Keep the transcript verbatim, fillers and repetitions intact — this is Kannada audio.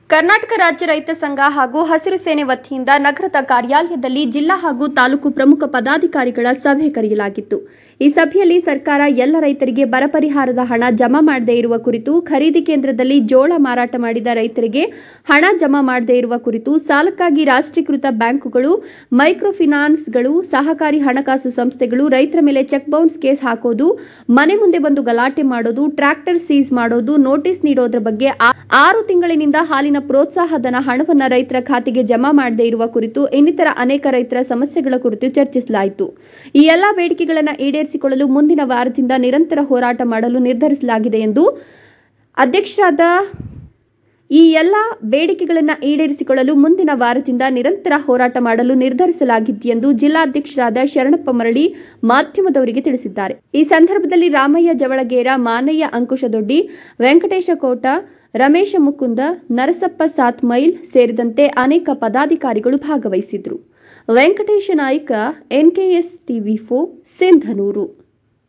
ಕರ್ನಾಟಕ ರಾಜ್ಯ ರೈತ ಸಂಘ ಹಾಗೂ ಹಸಿರು ಸೇನೆ ವತಿಯಿಂದ ನಗರದ ಕಾರ್ಯಾಲಯದಲ್ಲಿ ಜಿಲ್ಲಾ ಹಾಗೂ ತಾಲೂಕು ಪ್ರಮುಖ ಪದಾಧಿಕಾರಿಗಳ ಸಭೆ ಕರೆಯಲಾಗಿತ್ತು. ಈ ಸಭೆಯಲ್ಲಿ ಸರ್ಕಾರ ಎಲ್ಲ ರೈತರಿಗೆ ಬರ ಪರಿಹಾರದ ಹಣ ಜಮಾ ಮಾಡದೇ ಇರುವ ಕುರಿತು, ಖರೀದಿ ಕೇಂದ್ರದಲ್ಲಿ ಜೋಳ ಮಾರಾಟ ಮಾಡಿದ ರೈತರಿಗೆ ಹಣ ಜಮಾ ಮಾಡದೇ ಇರುವ ಕುರಿತು, ಸಾಲಕ್ಕಾಗಿ ರಾಷ್ಟ್ರೀಕೃತ ಬ್ಯಾಂಕುಗಳು, ಮೈಕ್ರೋ ಫಿನಾನ್ಸ್ಗಳು, ಸಹಕಾರಿ ಹಣಕಾಸು ಸಂಸ್ಥೆಗಳು ರೈತರ ಮೇಲೆ ಚೆಕ್ ಬೌನ್ಸ್ ಕೇಸ್ ಹಾಕೋದು, ಮನೆ ಮುಂದೆ ಬಂದು ಗಲಾಟೆ ಮಾಡೋದು, ಟ್ರ್ಯಾಕ್ಟರ್ ಸೀಸ್ ಮಾಡೋದು, ನೋಟಿಸ್ ನೀಡೋದ್ರ ಬಗ್ಗೆ, ಆರು ತಿಂಗಳಿನಿಂದ ಹಾಲಿನ ಪ್ರೋತ್ಸಾಹಧನ ಹಣವನ್ನು ರೈತರ ಖಾತೆಗೆ ಜಮಾ ಮಾಡದೇ ಇರುವ ಕುರಿತು, ಇನ್ನಿತರ ಅನೇಕ ರೈತರ ಸಮಸ್ಯೆಗಳ ಕುರಿತು ಚರ್ಚಿಸಲಾಯಿತು. ಈ ಎಲ್ಲಾ ಬೇಡಿಕೆಗಳನ್ನು ಈಡೇರಿಸಿಕೊಳ್ಳಲು ಮುಂದಿನ ವಾರದಿಂದ ನಿರಂತರ ಹೋರಾಟ ಮಾಡಲು ನಿರ್ಧರಿಸಲಾಗಿದೆ ಎಂದು ಅಧ್ಯಕ್ಷರಾದ ಈ ಎಲ್ಲ ಬೇಡಿಕೆಗಳನ್ನು ಈಡೇರಿಸಿಕೊಳ್ಳಲು ಮುಂದಿನ ವಾರದಿಂದ ನಿರಂತರ ಹೋರಾಟ ಮಾಡಲು ನಿರ್ಧರಿಸಲಾಗಿದೆ ಎಂದು ಜಿಲ್ಲಾಧ್ಯಕ್ಷರಾದ ಶರಣಪ್ಪ ಮರಳಿ ಮಾಧ್ಯಮದವರಿಗೆ ತಿಳಿಸಿದ್ದಾರೆ. ಈ ಸಂದರ್ಭದಲ್ಲಿ ರಾಮಯ್ಯ ಜವಳಗೇರ, ಮಾನಯ್ಯ ಅಂಕುಶದೊಡ್ಡಿ, ವೆಂಕಟೇಶ ಕೋಟ, ರಮೇಶ ಮುಕುಂದ, ನರಸಪ್ಪ ಸಾತ್ಮೈಲ್ ಸೇರಿದಂತೆ ಅನೇಕ ಪದಾಧಿಕಾರಿಗಳು ಭಾಗವಹಿಸಿದ್ರು. Venkatesha Naik, NKS TV four, Sindhanur.